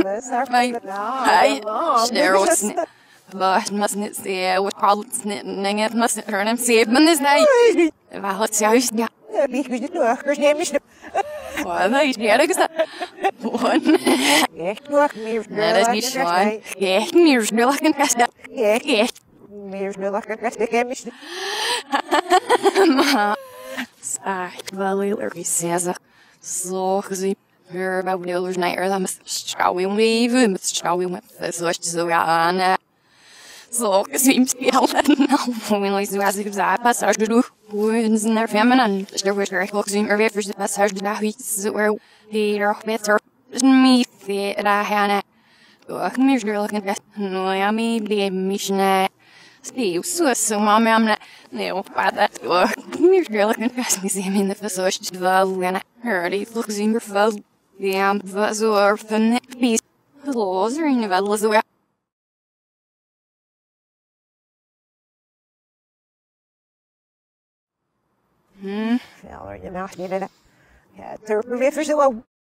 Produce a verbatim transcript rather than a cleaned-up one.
my I share what's it. But mustn't it say what problems knitting it mustn't turn him save man this night. If I let you yeah. Well, I get it. One. That is niet fijn. Echt meer snel kan kasten. Echt. Meer snel kan kasten. Maar. Echt wel heel erg zezig. Zo gezien. Weer bij de ouders naar er dan met schouwen leven met schouwen met zoals je zo aan. Zo gezien spelen nou gewoon zo als ik zei pas als je doet. Hoe zijn er feminine? Dus er wordt er echt wel gezien er weer voor de passage de dag iets zo er hier beter. Me fit I had it. Meer snel kan kasten. No ja me die mission. Steve, so so mama I'm not no father to meer snel kan kasten zien in de passage wel en er die looks in your face. Ja, was zo van net piece. Los er in wel zo. Hmm. Ja, je mag niet. Ja, terug weer zo.